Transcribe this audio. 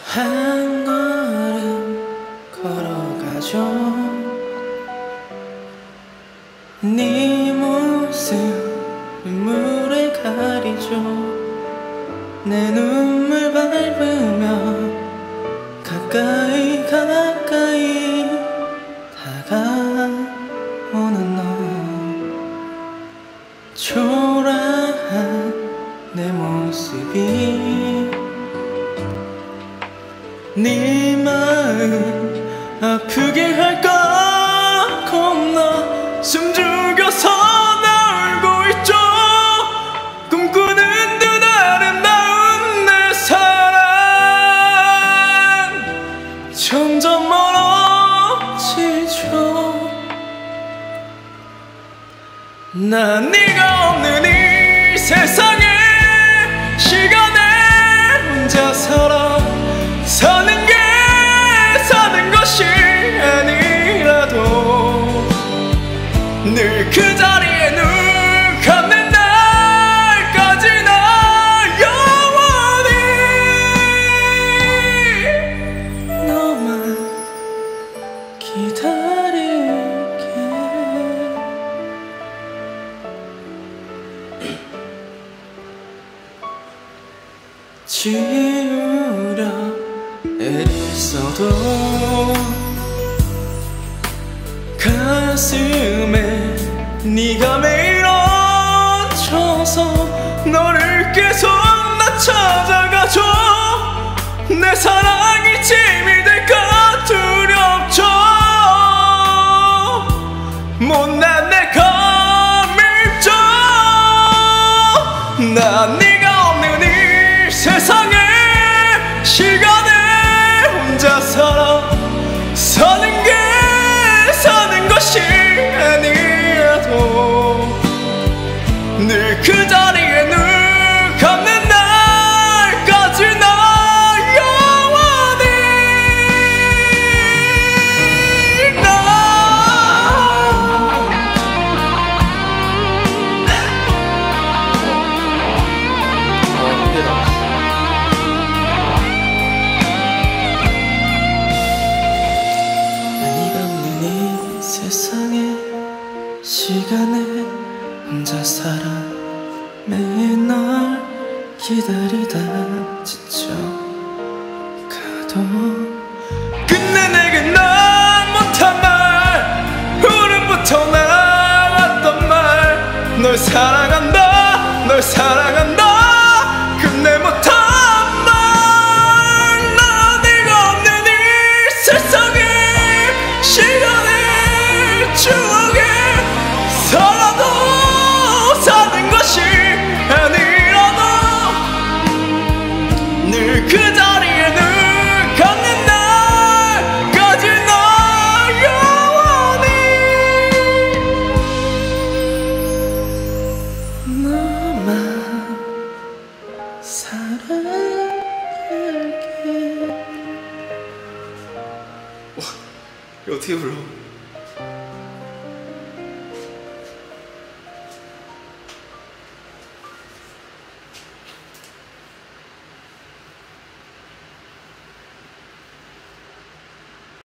한 걸음 걸어가죠. 네 모습 눈물에 가리죠. 내 눈물 밟으며 가까이 다가오는 너. 초라한 내 모습이 네 마음 아프게 할까 겁나 숨 죽여서 나 울고 있죠. 꿈꾸는 듯 아름다운 내 사랑 점점 멀어지죠. 난 네가 없는 이 세상에 시간에 혼자 사는 게 사는 것이 아니라도 늘 그 자리에 눈 감는 날까지 나 영원히 너만 기다릴게. 지우려 애써도 가슴에 네가 매일 얹혀서 너를 계속 나 찾아가죠. 내 사랑이 짐이 될까 두렵죠. 못난 내 감입죠. 난 네가 없는 이 세상에 시간에 혼자 사는 게 사는 것이 아니라도 늘 그 자리에 눈 감는 날까지 나 영원히 네가 없는 이 세상에 시간에 혼자 살아 매일 널 기다리다 지쳐가도 끝내 내겐 난 못한 말 흐름부터 나왔던 말 널 사랑한다 널 사랑한다 끝내 못한 말. 난 네가 없는 이 세상에 시간의 추억에 살아도 사는 것이 아니라도 늘 그 자리에 눈 감는 날까지 나 영원히 너만 사랑할게. 와, 이거 어떻게 불러?